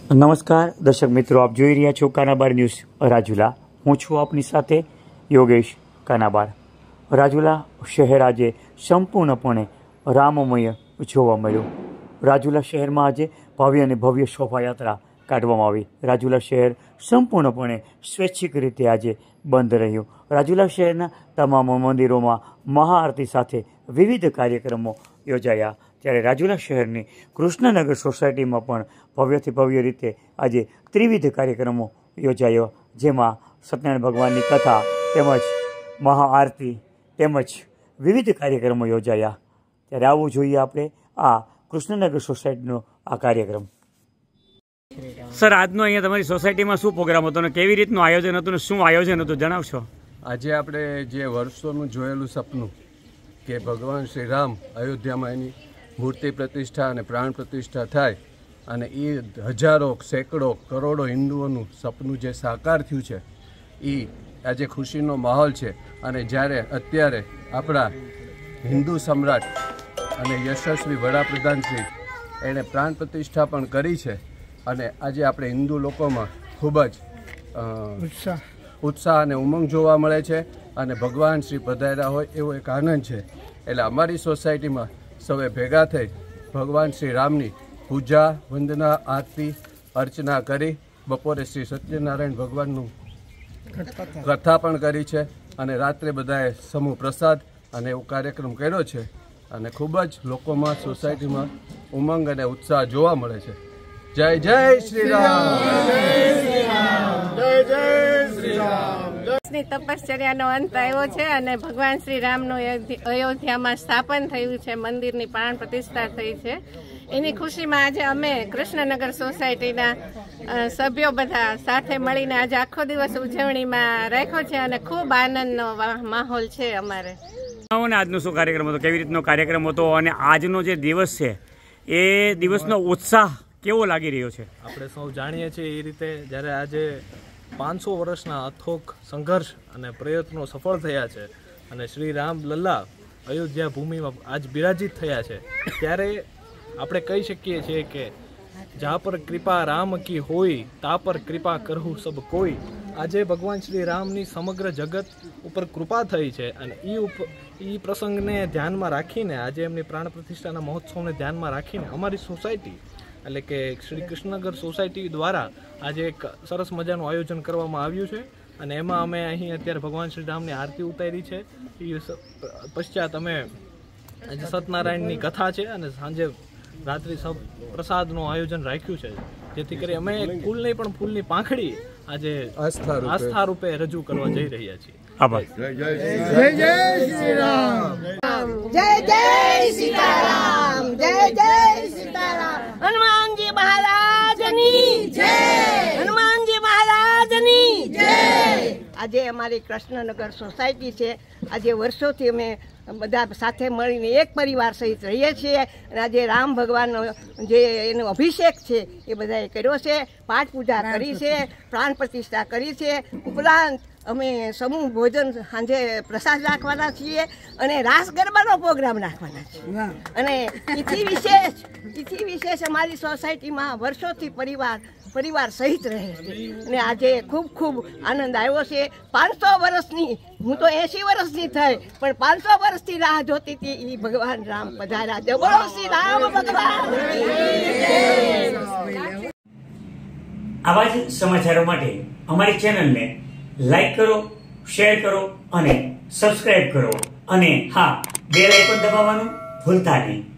નમસ્કાર દર્શક મિત્રો, આપ જોઈ રહ્યા છો કાનાબાર ન્યૂઝ રાજુલા. હું છું આપની સાથે યોગેશ કાનાબાર. રાજુલા શહેર આજે સંપૂર્ણપણે રામમય જોવા મળ્યું. રાજુલા શહેરમાં આજે ભવ્ય અને ભવ્ય શોભાયાત્રા કાઢવામાં આવી. રાજુલા શહેર સંપૂર્ણપણે સ્વૈચ્છિક રીતે આજે બંધ રહ્યું. રાજુલા શહેરના તમામ મંદિરોમાં મહાઆરતી સાથે વિવિધ કાર્યક્રમો યોજાયા. ત્યારે રાજુલા શહેરની કૃષ્ણનગર સોસાયટીમાં પણ ભવ્યથી ભવ્ય રીતે આજે ત્રિવિધ કાર્યક્રમો યોજાયો, જેમાં સત્યનારાયણ ભગવાનની કથા તેમજ મહાઆરતી તેમજ વિવિધ કાર્યક્રમો યોજાયા. ત્યારે આવવું જોઈએ આપણે આ કૃષ્ણનગર સોસાયટીનો આ કાર્યક્રમ. સર, આજનો અહીંયા તમારી સોસાયટીમાં શું પ્રોગ્રામ હતો અને કેવી રીતનું આયોજન હતું અને શું આયોજન હતું જણાવશો? આજે આપણે જે વર્ષોનું જોયેલું સપનું કે ભગવાન શ્રી રામ અયોધ્યામાં એની મૂર્તિ પ્રતિષ્ઠા અને પ્રાણ પ્રતિષ્ઠા થાય અને એ હજારો સેંકડો કરોડો હિન્દુઓનું સપનું જે સાકાર થયું છે, એ આજે ખુશીનો માહોલ છે. અને જ્યારે અત્યારે આપણા હિન્દુ સમ્રાટ અને યશસ્વી વડાપ્રધાન શ્રી એણે પ્રાણ પ્રતિષ્ઠા પણ કરી છે અને આજે આપણે હિન્દુ લોકોમાં ખૂબ જ ઉત્સાહ અને ઉમંગ જોવા મળે છે અને ભગવાન શ્રી પધાર્યા હોય એવો એક આનંદ છે. એટલે અમારી સોસાયટીમાં સૌએ ભેગા થઈ ભગવાન શ્રી રામની પૂજા, વંદના, આરતી, અર્ચના કરી બપોરે શ્રી સત્યનારાયણ ભગવાનનું કથા પણ કરી છે અને રાત્રે બધાએ સમૂહ પ્રસાદ અને એવો કાર્યક્રમ કર્યો છે અને ખૂબ જ લોકોમાં સોસાયટીમાં ઉમંગ અને ઉત્સાહ જોવા મળે છે. જય જય શ્રી રામ, જય જય શ્રી રામ. તપશ્ચર્યાનો અંત આવ્યો છે અને ભગવાન શ્રી રામનું અયોધ્યામાં સ્થાપન થયું છે, મંદિરની પ્રાણ પ્રતિષ્ઠા થઈ છે. એની ખુશીમાં આજે અમે કૃષ્ણનગર સોસાયટીના સભ્યો બધા સાથે મળીને આજે આખો દિવસ ઉજવણીમાં રાખ્યો છે અને ખૂબ આનંદનો માહોલ છે અમારે. આજનો શું કાર્યક્રમ હતો, કેવી રીતનો કાર્યક્રમ હતો અને આજનો જે દિવસ છે એ દિવસનો ઉત્સાહ કેવો લાગી રહ્યો છે? આપણે સૌ જાણીએ છીએ એ રીતે જ્યારે આજે 500 વર્ષના અથોક સંઘર્ષ અને પ્રયત્નો સફળ થયા છે અને શ્રી રામ લલ્લા અયોધ્યા ભૂમિમાં આજ બિરાજિત થયા છે, ત્યારે આપણે કહી શકીએ છીએ કે જા પર કૃપા રામ કી હોય તા પર કૃપા કરહુ સબ કોઈ. આજે ભગવાન શ્રી રામની સમગ્ર જગત ઉપર કૃપા થઈ છે અને એ પ્રસંગને ધ્યાનમાં રાખીને આજે એમની પ્રાણ પ્રતિષ્ઠાના મહોત્સવને ધ્યાનમાં રાખીને અમારી સોસાયટી એટલે કે શ્રી કૃષ્ણનગર સોસાયટી દ્વારા આજે એક સરસ મજાનું આયોજન કરવામાં આવ્યું છે અને એમાં અમે અહીં અત્યારે ભગવાન શ્રી રામની આરતી ઉતારી છે. એ પશ્ચાત અમે આજે સત્યનારાયણની કથા છે અને સાંજે રાત્રિ પ્રસાદનું આયોજન રાખ્યું છે, જેથી કરી અમે ફૂલ નહીં પણ ફૂલની પાંખડી આજે આસ્થા રૂપે રજૂ કરવા જઈ રહ્યા છીએ. આભાર. જય જય શ્રી રામ, જય જય સીતારામ, જય જય સીતારામ. હનુમાનજી મહારાજની જય, હનુમાનજી મહારાજની જય. આજે અમારી કૃષ્ણનગર સોસાયટી છે. આજે વર્ષોથી અમે બધા સાથે મળીને એક પરિવાર સહિત રહીએ છીએ અને આજે રામ ભગવાનનો જે એનો અભિષેક છે એ બધાએ કર્યો છે, પાઠ પૂજા કરી છે, પ્રાણ પ્રતિષ્ઠા કરી છે. ઉપરાંત અમે સમૂહ ભોજન સાંજે પ્રસાદ રાખવાના છીએ અને રાસ ગરબાનો પ્રોગ્રામ રાખવાના છીએ. અને એથી વિશેષ અમારી સોસાયટીમાં વર્ષોથી પરિવાર સહિત રહે છે અને આજે ખૂબ આનંદ આવ્યો છે. 500 વર્ષની, હું તો 80 વર્ષની થઈ પણ 500 વર્ષથી રાહ જોતી હતી. એ ભગવાન રામ પધાર્યા. જય બોલો શ્રી રામ ભગવાન. આવા જ સમાચારો માટે અમારી ચેનલને લાઈક કરો, શેર કરો અને સબસ્ક્રાઇબ કરો અને હા, બેલ આઇકોન દબાવવાનું ભૂલતા નહીં.